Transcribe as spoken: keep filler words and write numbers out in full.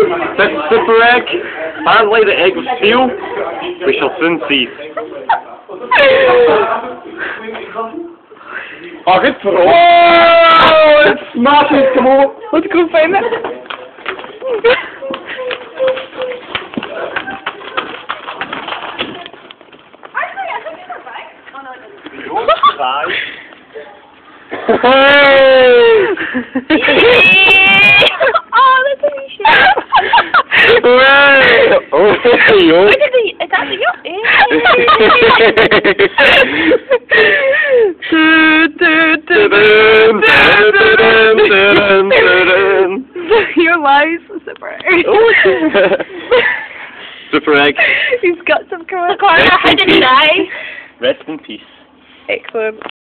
This super egg. Apparently the egg was steel. We shall soon see. Oh, good for all. Whoa! It's smashing, come on. Let's go find it. Actually, I think you're right. Oh no, it doesn't. Don't cry. Oh, that's a wee shit. Hooray! Oh, yo. Where did he? Is that the yo? Your lies, super egg. Super egg. He's got some corner. How did he die? Rest in peace. Excellent.